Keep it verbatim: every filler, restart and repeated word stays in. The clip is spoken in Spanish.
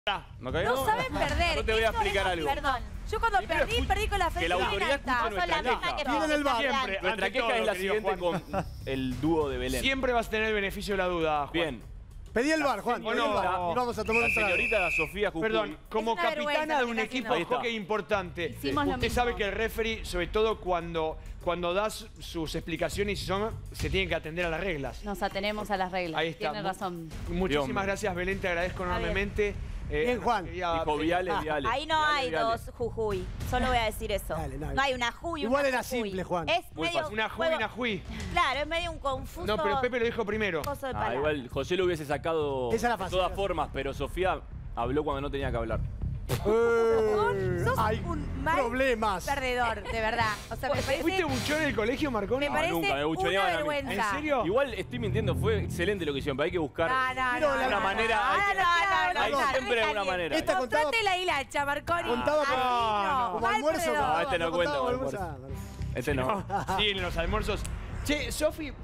¿No cayó? No saben perder. Yo te voy a Eso explicar es- algo. Perdón. Yo cuando Primero perdí, escucha- perdí con la que frente la bien autoridad alta. escuche Sos nuestra la misma queja. que Tienen el bar. Siempre, Nuestra ante queja todo, es la querido siguiente Juan. con el dúo de Belén. Siempre vas a tener el beneficio de la duda, Juan. Bien. Pedí el bar, Juan. Pedí el no, bar. no. Y vamos a tomar La un trago. señorita Sofía Jujuy. Perdón, como una capitana vergüenza de lo un que está equipo haciendo. de Ahí está. hockey importante, Hicimos lo usted mismo. sabe que el referee, sobre todo cuando, cuando das sus explicaciones y son, se tienen que atender a las reglas. Nos atenemos a las reglas. Ahí está. Tiene Mu- razón. Muchísimas Bien. gracias, Belén, te agradezco bien. enormemente. Eh, Bien, Juan. quería- Dijo Viale, Viale. Ahí no Viale, hay Viale. dos Jujuy. Solo voy a decir eso. Dale, dale. No hay una Jujuy y Igual una era Jujuy. simple, Juan. Es Muy medio fácil. Una Juy, juego- una Juy. Claro, es medio un confuso. No, pero Pepe lo dijo primero. coso de Ah, palabras. igual José lo hubiese sacado Esa era de fácil, todas era. formas, pero Sofía habló cuando no tenía que hablar. Eh, Sos hay un mal problemas. perdedor, de verdad. O sea, me ¿Fuiste parece, buchón en el colegio, Marconi? me No, parece nunca, me buchoneaban una a mí. vergüenza. ¿En serio? Igual estoy mintiendo, fue excelente lo que hicieron, pero hay que buscar No, no, Pero no, la no, no, manera, no, hay no, que- no, no, hay no, no, siempre no, una no, manera. Esta contaba- Mostrate la hilacha, Marconi. Contaba Así con- no, Como mal almuerzo. perdedor. No, este no contaba cuenta como como almuerzo. Este no. Sí, en los almuerzos. Che, Sofi,